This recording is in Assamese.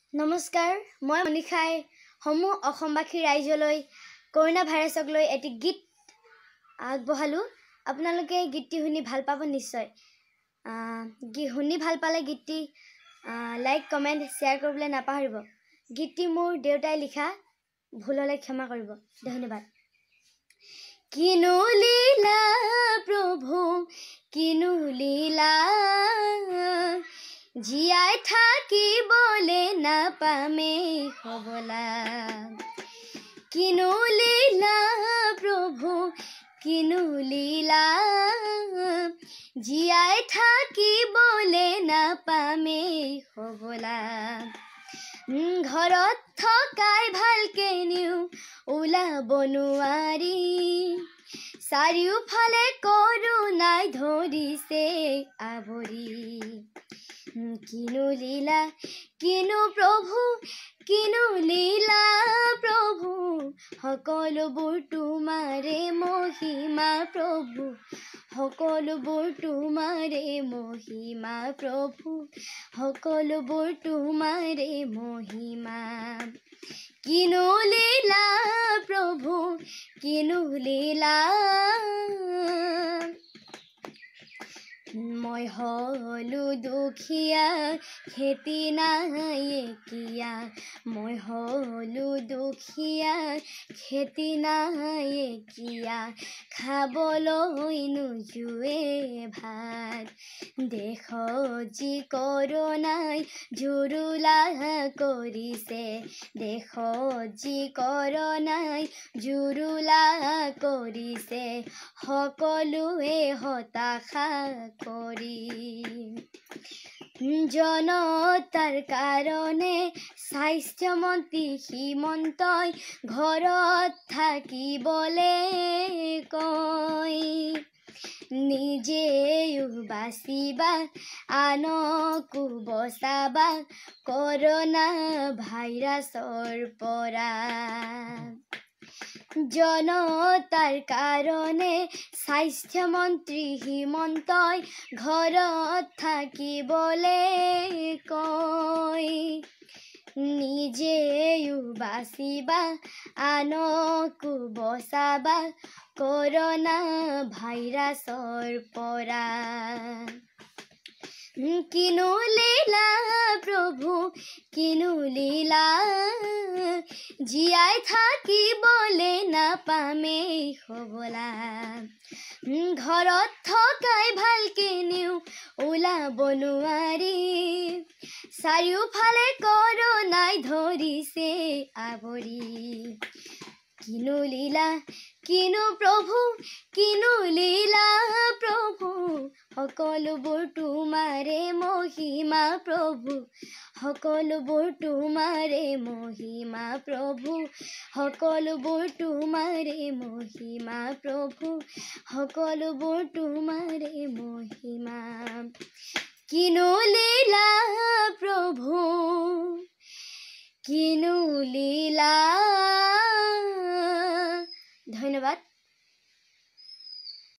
নমস্কাৰ, মই মনিষাই সমূহ অসমবাসী ৰাইজলৈ কৰোনা ভাইৰাছক লৈ এটি গীত আগবঢ়ালোঁ। আপোনালোকে গীতটি শুনি ভাল পাব নিশ্চয়। শুনি ভাল পালে গীতটি লাইক কমেণ্ট শ্বেয়াৰ কৰিবলৈ নাপাহৰিব। গীতটি মোৰ দেউতাই লিখা, ভুল হ'লে ক্ষমা কৰিব। ধন্যবাদ। কিনো লীলা প্ৰভু কিনো লীলা, জীয়াই থাকিবলে নাপামে হবলা। কিনো লীলা প্ৰভু কিনো লীলা, জীয়াই থাকিবলে নাপামে হবলা। ঘৰত থকাই ভালকে নিও ওলাব নোৱাৰি, চাৰিওফালে কৰোনাই ধৰিছে আৱৰি। কিনো লীলা কিনো প্ৰভু কিনো লীলা প্ৰভু, সকলোবোৰ তোমাৰে মহিমা প্ৰভু, সকলোবোৰ তোমাৰে মহিমা প্ৰভু, সকলোবোৰ তোমাৰে মহিমা। কিনো লীলা প্ৰভু কিনো লীলা, মই হলো দুখীয়া খেতি নাই একিয়া, মই হলো দুখীয়া খেতি নাই একিয়া, খাবলৈ নোজোৱে ভাত। দেশত যি কৰোনাই জুৰুলা কৰিছে, দেশত যি কৰোনাই জুৰুলা কৰিছে, সকলোৱে হতাশা কৰি। জনতাৰ কাৰণে স্বাস্থ্যমন্ত্ৰী হিমন্তই ঘৰত থাকিবলে কয়, নিজেও বাচিবা আনকো বচাবা কৰোনা ভাইৰাছৰ পৰা। জনতাৰ কাৰণে স্বাস্থ্যমন্ত্ৰী হিমন্তই ঘৰত থাকিবলে কয়, নিজেও বাচিবা আনকো বচাবা কৰোনা ভাইৰাছৰ পৰা। কিনো লীলা প্ৰভু কিনো লীলা, জীয়াই থাকিবলে নাপামে হবলা। ঘৰত থকাই ভালকে নিও ওলাব নোৱাৰি, চাৰিওফালে কৰোনাই ধৰিছে আৱৰি। কিনো লীলা কিনো প্ৰভু কিনো লীলা প্ৰভু, সকলোবোৰ তোমাৰে মহিমা প্ৰভু, সকলোবোৰ তোমাৰে মহিমা প্ৰভু, সকলোবোৰ তোমাৰে মহিমা প্ৰভু, সকলোবোৰ তোমাৰে মহিমা। কিনো লীলা প্ৰভু কিনো লীলা।